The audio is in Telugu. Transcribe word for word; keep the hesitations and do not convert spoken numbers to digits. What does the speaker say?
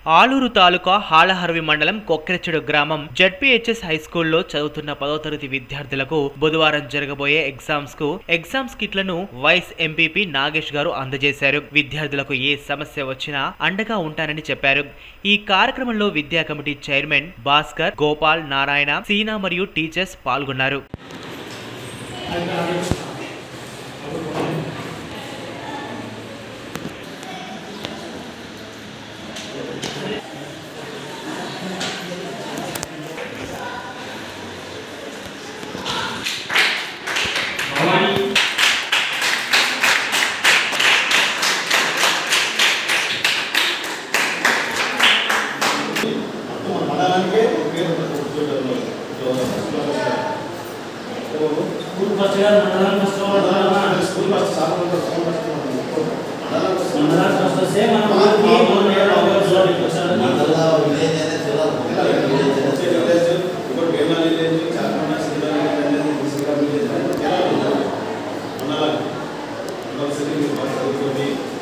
ఆలూరు తాలూకా హాలహర్వి మండలం కొక్కెరచెడు గ్రామం జెడ్పీహెచ్ఎస్ హై స్కూల్లో చదువుతున్న పదో తరగతి విద్యార్థులకు బుధవారం జరగబోయే ఎగ్జామ్స్ కు ఎగ్జామ్స్ కిట్లను వైస్ ఎంపీపీ నాగేష్ గారు అందజేశారు. విద్యార్థులకు ఏ సమస్య వచ్చినా అండగా ఉంటానని చెప్పారు. ఈ కార్యక్రమంలో విద్యా కమిటీ చైర్మన్ భాస్కర్, గోపాల్, నారాయణ, సీనా మరియు టీచర్స్ పాల్గొన్నారు. School first year mandal first और स्कूल फर्स्ट साल में स्कूल फर्स्ट मंडल फर्स्ट से मन की बोल रहे हो जो रिक्वेस्ट मंडल विलेज है चलो विलेज ऊपर बेला विलेज चारकोना सिद्धा विलेज दूसरा विलेज है क्या मंडल मंडल सिटी में बात करो भी